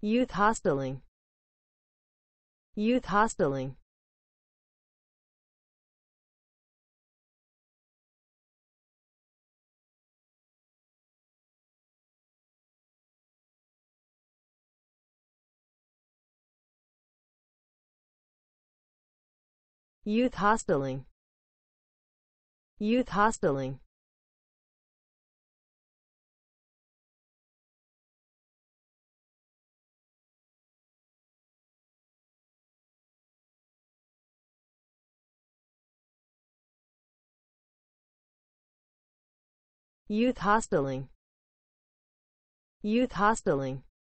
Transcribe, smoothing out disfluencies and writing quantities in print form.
youth hosteling, youth hosteling, youth hosteling, youth hosteling, youth hosteling, youth hosteling.